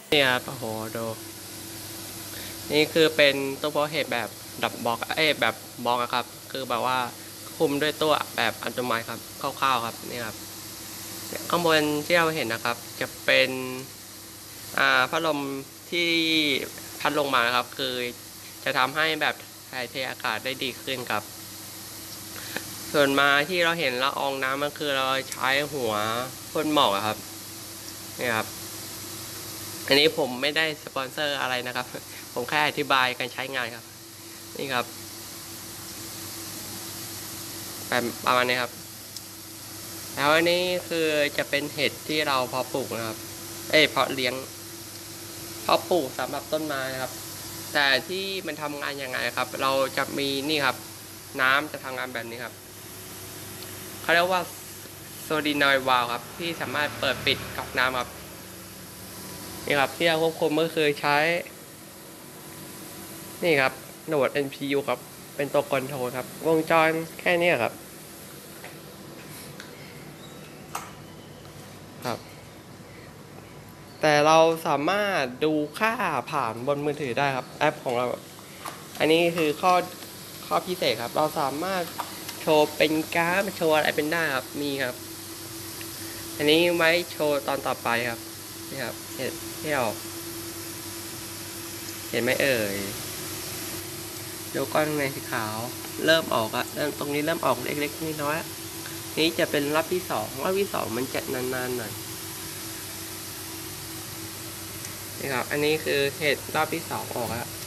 นี่ครับโอ้โหดูนี่คือเป็นตัวโพสเห็ดแบบดับบล็อกแบบบล็อกครับคือแบบว่าคุมด้วยตัวแบบอัตโนมัติครับคร่าวๆครับนี่ครับข้างบนที่เราเห็นนะครับจะเป็นพัดลมที่พัดลงมานะครับคือจะทำให้แบบถ่ายเทอากาศได้ดีขึ้นครับส่วนมาที่เราเห็นละอองน้ำมันคือเราใช้หัวพ่นหมอกครับนี่ครับอันนี้ผมไม่ได้สปอนเซอร์อะไรนะครับผมแค่อธิบายการใช้งานครับนี่ครับแบบประมาณนี้ครับแล้วอันนี้คือจะเป็นเห็ดที่เราเพาะปลูกนะครับเพาะเลี้ยงเพาะปลูกสำหรับต้นไม้นะครับแต่ที่มันทำงานยังไงครับเราจะมีนี่ครับน้ำจะทำงานแบบนี้ครับเขาเรียกว่าโซลินอยวาลครับที่สามารถเปิดปิดก๊อกน้ำครับนี่ครับที่เราควบคุมก็คือใช้นี่ครับโหนด NPU ครับเป็นตัวคอนโทรลครับวงจรแค่นี้ครับครับ แต่เราสามารถดูค่าผ่านบนมือถือได้ครับแอปของเราอันนี้คือข้อพิเศษครับเราสามารถโชว์เป็นกราฟโชว์อะไรเป็นได้ครับมีครับอันนี้ไว้โชว์ตอนต่อไปครับนี่ครับเห็นไม่ออกเห็นไหมเอ่ยดูก้อนในสีขาวเริ่มออกอะเริ่มตรงนี้เริ่มออกเล็กๆน้อยๆนี้จะเป็นรอบที่สองมันจะนานๆหน่อยนี่ครับอันนี้คือเห็ดรอบที่สองออกแล้ว